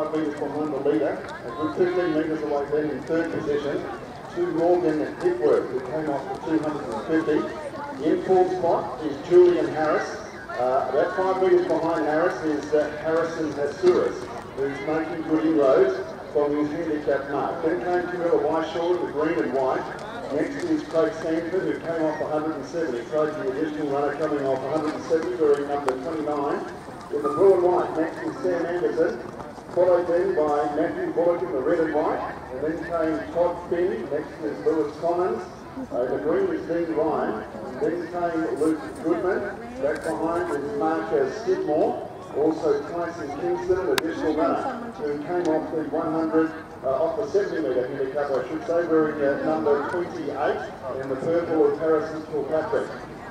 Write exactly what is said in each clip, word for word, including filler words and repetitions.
five metres behind the leader, a good fifteen metres away then in third position, to Morgan Hipworth, who came off for two hundred fifty. In fourth spot is Julian Harris. Uh, about five metres behind Harris is uh, Harrison Hasuris, who's making good inroads from his handicap mark. Then came Camilla Weishaw, the green and white. Next is Craig Sanford, who came off one hundred seventy. Craig's the additional runner coming off one hundred seventy, wearing number twenty-nine. In the blue and white, next is Sam Anderson, followed then by Matthew Bullock in the red and white. And then came Todd Finn, next is Lewis Collins. Uh, the green is Dean Ryan. And then came Luke Goodman. Back behind is Mark Skidmore. Also Tyson Kingston, an additional runner, who came off the one hundred, uh, off the seventy metre handicap, I should say, wearing uh, number twenty-eight, and the purple is Harrison Kilpatrick.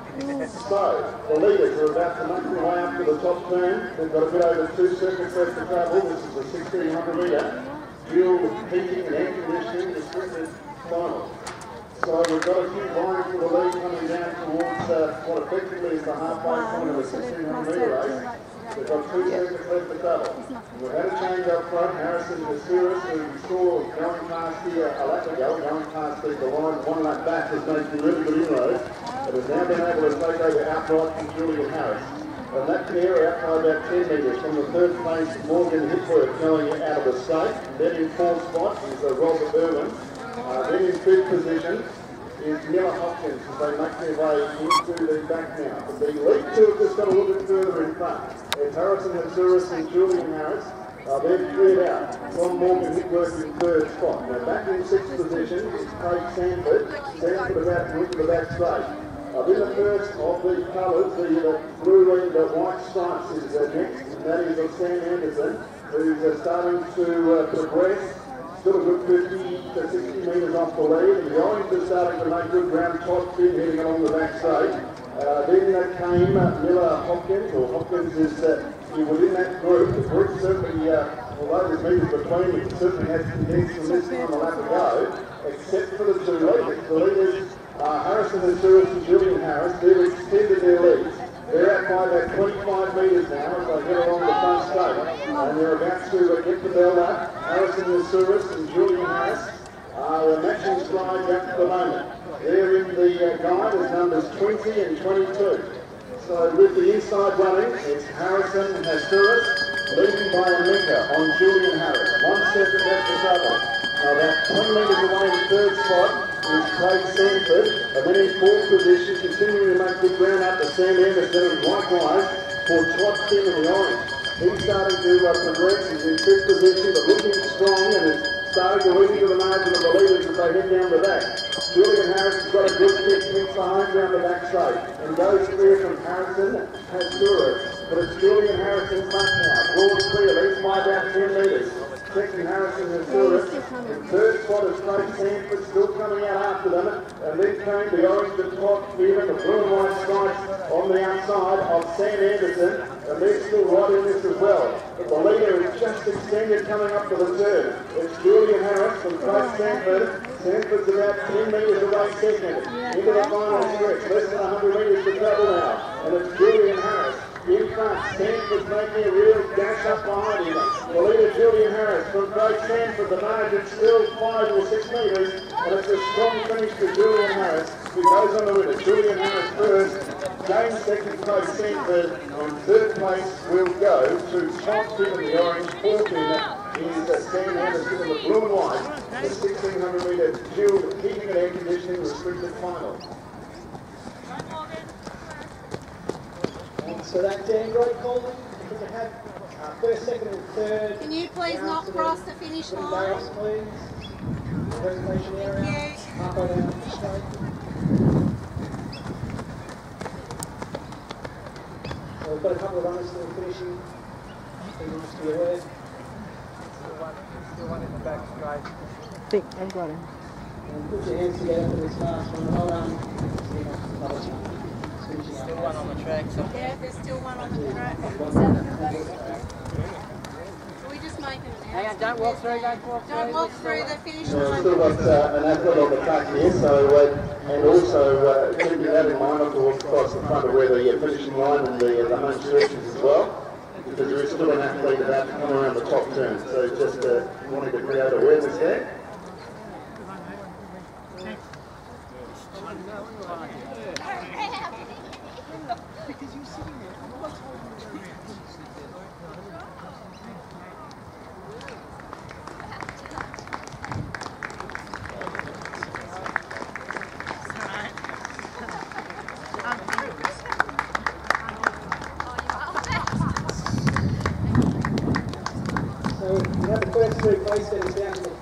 So, the leaders are about to make their way up to the top turn. They've got a bit over two seconds left to travel. This is the sixteen hundred metre. Fuel, heating and air conditioning, the sprinters final. So we've got a few lines for the lead coming down towards uh, what effectively is the halfway point of the sixteen hundred metre race. We've got two seconds left to travel. We've had a change up front. Harrison Hasuris, who we saw going past here a lap ago, going past the line one lap back, has made some really good inroads, but has now been able to take over outright from Julian Harris. And that pair out by about ten metres from the third place, Morgan Hipworth going out of the state. And then in fourth spot is uh, Robert Irwin. Uh, then in fifth position is Miller Hopkins as they make their way into the back now. But the lead two have just got a little bit further in front. It's Harrison Hasuris and Julian Harris. Uh, they've cleared out from Morgan Hipworth in third spot. Now back in sixth position is Craig Sanford. Sanford about to into the back straight. Uh, then the first of the colours, the, the blue and the white stripes is uh, next, and that is of Sam Anderson, who's uh, starting to uh, progress. Still a good fifty to sixty metres off the lead, and the orange is starting to make good ground. Todd Finn heading along the back straight. Uh, then uh, came uh, Miller Hopkins, or Hopkins is uh, within that group. The group certainly, uh, although there's meters between them, certainly has condensed from this time a lap ago, except for the two leaders. The leaders, uh, Harrison Hasuris and Julian Harris, they've extended their leads. They're out by about twenty-five metres now as they head along the front straight, and they're about to uh, get the bell up. Harrison Hasuris and Julian Harris are matching strides at the moment. They're in the uh, guide as numbers twenty and twenty-two. So with the inside running, it's Harrison Hasuris leading by a metre on Julian Harris. One second left to travel. Now about twenty metres away in third spot is Craig Sanford, and then in fourth position, continuing to make good ground up to Sam Anderson, and likewise for Todd Finn in the orange. He's starting to uh, progress, he's in fifth position, but looking strong, and is starting to lead into the margin of the leaders as they head down the back. Julian Harris has got a good kick, kicks behind down the back straight, and goes clear from Harrison Hasuris. But it's Julian Harris in front now, broad clear, leads by about ten metres. Second Harrison Hasuris, and third spot is Craig Sanford, still coming out after them, and then came the orange and Todd Finn, the blue and white stripes on the outside of Sam Anderson, and they're still right in this as well. But the leader is just extended coming up to the turn. It's Julian Harris from Craig Sanford. Sanford's about ten metres away second, into the final stretch, less than one hundred metres to travel now, and it's Julian Harris in front. Sanford's making a real dash up behind him. The leader, Julian Harris from Craig Sanford, the margin still five or six metres, and it's a strong finish for Julian Harris, who goes on the winner. Julian Harris first, James second, Craig Sanford, and third place will go to Todd Finn in the orange. Fourth in is uh, Sam Anderson in the blue and white, the sixteen hundred metre fuel, heating and air conditioning restricted final. So that Android call them, because it had uh, first, second and third. Can you please not cross the finish line? Barrels, please. Presentation area. Thank you. Halfway down the straight. So we've got a couple of runners still finishing. So you must be aware. Still one, still one in the back straight. I think I've got him. And put your hands together for this last one. Well done. Still one on the track. So. Yeah, there's still one on the track. Can we just make it an Hang on, don't walk through, don't walk through. Don't walk through the finish We've line. still got uh, an athlete on the track here, so uh, and also uh, keeping that in mind, of course, across the front of where the uh, finishing line and the, uh, the home stretch is as well. You can because there is still an athlete about to come around the top turn. So just uh, wanting to create awareness there. So we have the first three place setters down to the